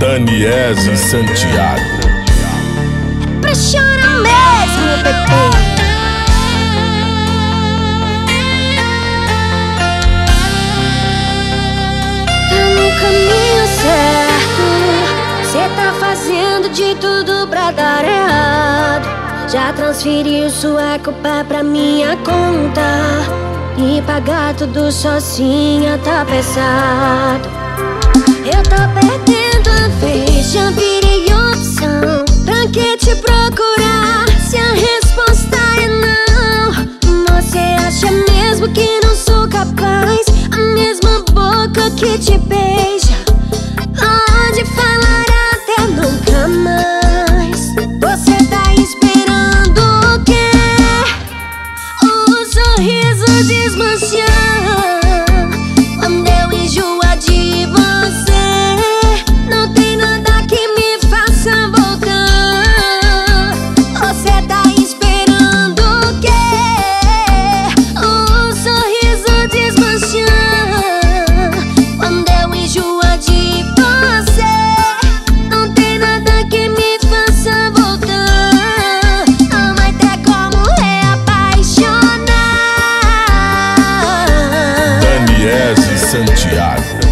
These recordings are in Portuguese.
Daniese Santiago. Pra chorar mesmo, bebê. Tá no caminho certo. Cê tá fazendo de tudo pra dar errado. Já transferiu sua culpa pra minha conta. E pagar tudo sozinha tá pesado. Eu tô perdendo a vez, já virei opção. Pra que te procurar se a resposta é não? Você acha mesmo que não sou capaz? A mesma boca que te beija pode falar até nunca mais. Você tá esperando o quê? O sorriso desmanchar quando eu enjoar de você. Não tem nada que me faça voltar. Você tá esperando o quê? O sorriso desmanchar quando eu enjoar de você. Não tem nada que me faça voltar. Não vai ter como reapaixonar. Daniese Santiago.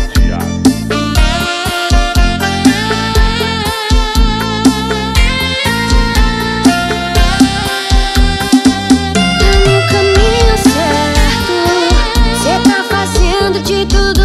Tá no caminho certo. Cê tá fazendo de tudo